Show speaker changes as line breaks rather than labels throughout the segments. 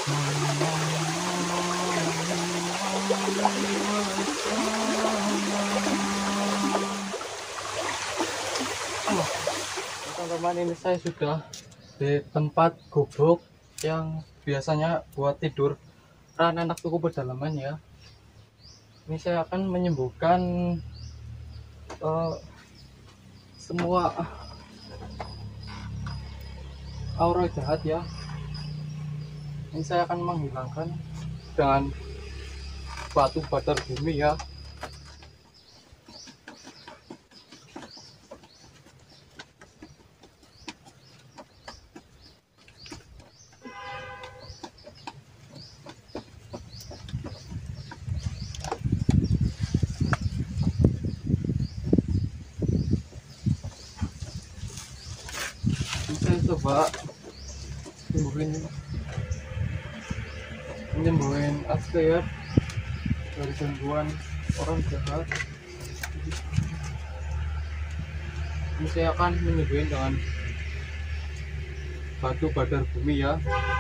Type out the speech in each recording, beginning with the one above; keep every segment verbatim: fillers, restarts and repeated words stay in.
Teman-teman, ini saya sudah di tempat gubuk yang biasanya buat tidur ran anak tuku pedalaman ya. Ini saya akan menyembuhkan uh, semua aura jahat ya. Ini saya akan menghilangkan dengan batu batar bumi ya. Saya coba nyembuhin menyembuhin askar dari gangguan orang jahat. Ini saya akan menyembuhin dengan batu badar bumi ya.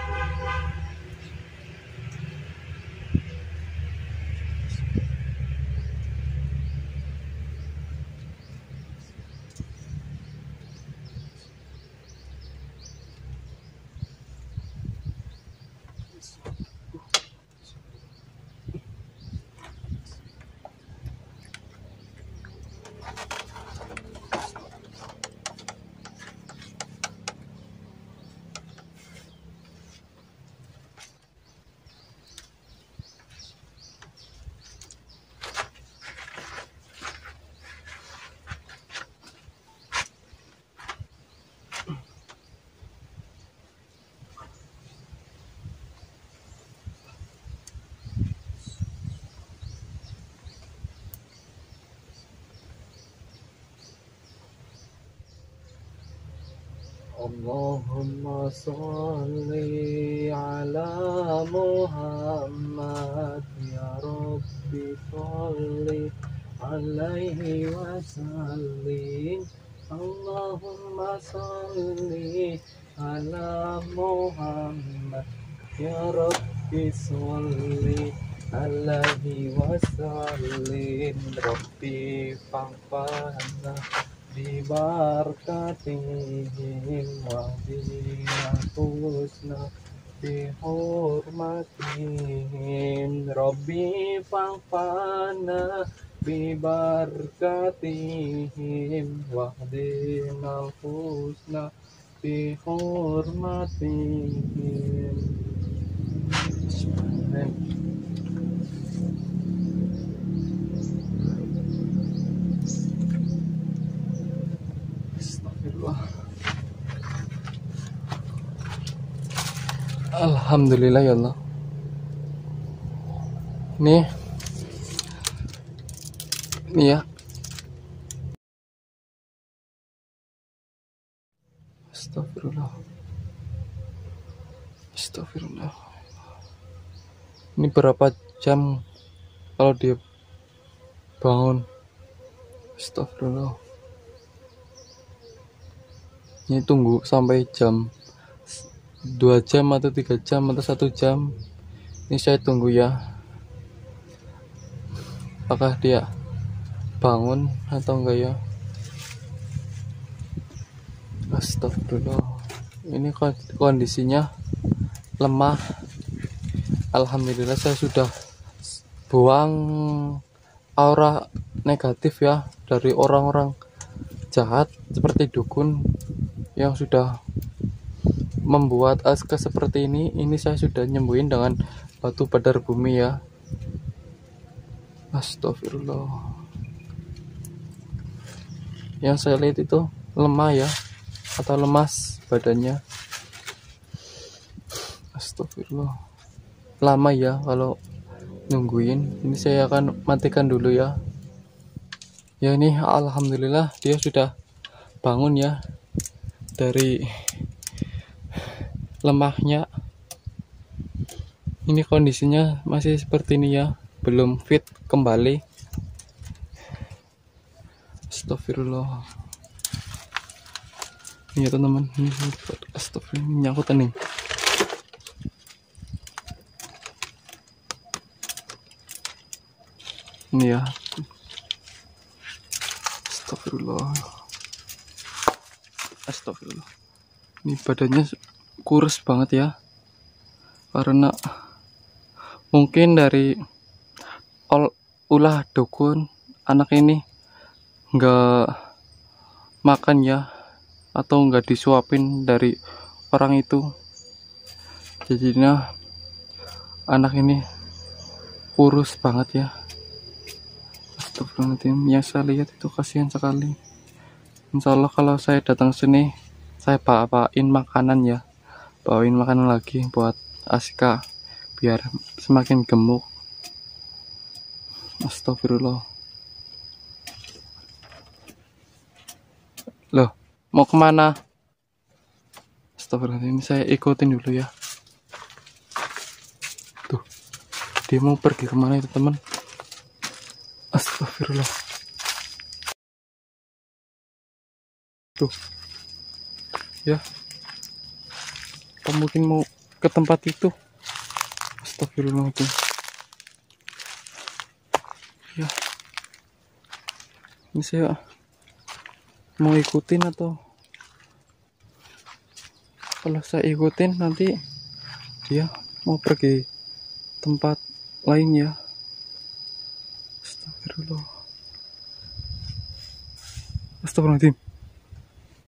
Allahumma sholli ala Muhammad ya Rabbi sholli alaihi wasallim. Allahumma sholli ala Muhammad ya Rabbi sholli alaihi wasallim. Rabbi fa'fana bibarakatihim wa bihusna bihurmatihim. Rabbi fa'fana bibarakatihim wa dinal husna bihurmatihim. Alhamdulillah ya Allah. Nih, nih ya. Astagfirullah. Astagfirullah. Ini berapa jam kalau dia bangun? Astagfirullah. Ini tunggu sampai jam dua jam atau tiga jam atau satu jam. Ini saya tunggu ya, apakah dia bangun atau enggak ya. Astagfirullah. Ini kondisinya lemah. Alhamdulillah saya sudah buang aura negatif ya dari orang-orang jahat seperti dukun yang sudah membuat aska seperti ini. Ini saya sudah nyembuhin dengan batu badar bumi ya. Astagfirullah. Yang saya lihat itu lemah ya, atau lemas badannya. Astagfirullah. Lama ya kalau nungguin. Ini saya akan matikan dulu ya. Ya ini alhamdulillah dia sudah bangun ya dari lemahnya. Ini kondisinya masih seperti ini ya, belum fit kembali. Astagfirullah. Ini ya teman-teman, ini astagfirullah, nyangkutan nih. Ini ya. Astagfirullah. Astagfirullah. Ini badannya kurus banget ya. Karena mungkin dari ol, ulah dukun anak ini nggak makan ya, atau nggak disuapin dari orang itu, jadinya anak ini kurus banget ya. Astagfirullahaladzim, yang saya lihat itu kasihan sekali. Insya Allah kalau saya datang sini saya bawain makanan ya, bawain makanan lagi buat Aska biar semakin gemuk. Astagfirullah. Loh, mau kemana? Astagfirullah, ini saya ikutin dulu ya. Tuh, dia mau pergi kemana itu teman? Astagfirullah. Tuh, ya, apa mungkin mau ke tempat itu? Astagfirullah itu. Ya, ini saya mau ikutin atau kalau saya ikutin nanti dia mau pergi tempat lain ya. Astagfirullah. Astagfirullahaladzim.